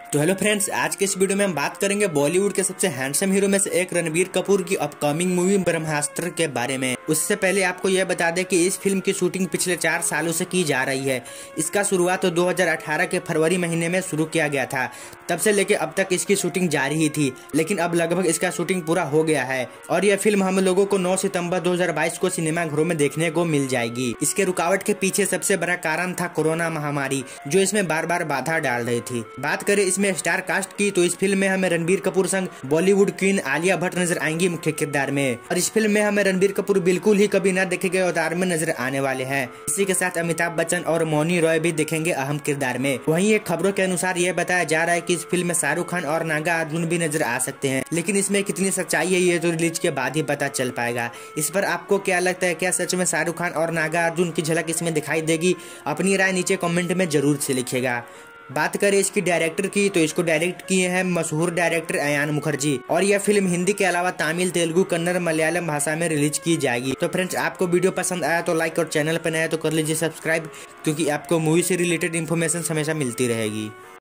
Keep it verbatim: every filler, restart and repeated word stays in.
तो hello friends, आज के इस वीडियो में हम बात करेंगे बॉलीवुड के सबसे हैंडसम हीरो में से एक रणबीर कपूर की अपकमिंग मूवी ब्रह्मास्त्र के बारे में। उससे पहले आपको यह बता दें कि इस फिल्म की शूटिंग पिछले चार सालों से की जा रही है। इसका शुरुआत तो दो हज़ार अठारह के फरवरी महीने में शुरू किया गया था। तब से लेकर अब तक इसकी शूटिंग जारी ही थी, लेकिन अब लगभग इसका शूटिंग पूरा हो गया है और यह फिल्म हम लोगों को नौ सितंबर दो हज़ार बाईस को सिनेमाघरों में देखने को मिल जाएगी। इसके रुकावट के पीछे सबसे बड़ा कारण था कोरोना महामारी, जो इसमें बार बार बाधा डाल रही थी। बात करें इसमें स्टार कास्ट की, तो इस फिल्म में हमें रणबीर कपूर संग बॉलीवुड क्वीन आलिया भट्ट नजर आएंगी मुख्य किरदार में। और इस फिल्म में हमें रणबीर कपूर बिल्कुल ही कभी न देखे गए अवतार में नजर आने वाले हैं। इसी के साथ अमिताभ बच्चन और मौनी रॉय भी दिखेंगे अहम किरदार में। वहीं एक खबरों के अनुसार यह बताया जा रहा है कि इस फिल्म में शाहरुख खान और नागा अर्जुन भी नजर आ सकते हैं, लेकिन इसमें कितनी सच्चाई है ये तो रिलीज के बाद ही पता चल पाएगा। इस पर आपको क्या लगता है, क्या सच में शाहरुख खान और नागा अर्जुन की झलक इसमें दिखाई देगी? अपनी राय नीचे कमेंट में जरूर से लिखिएगा। बात करें इसकी डायरेक्टर की, तो इसको डायरेक्ट किए हैं मशहूर डायरेक्टर अयान मुखर्जी और यह फिल्म हिंदी के अलावा तमिल, तेलुगु, कन्नड़, मलयालम भाषा में रिलीज की जाएगी। तो फ्रेंड्स, आपको वीडियो पसंद आया तो लाइक और चैनल पर नया तो कर लीजिए सब्सक्राइब, क्योंकि आपको मूवी से रिलेटेड इन्फॉर्मेशन हमेशा मिलती रहेगी।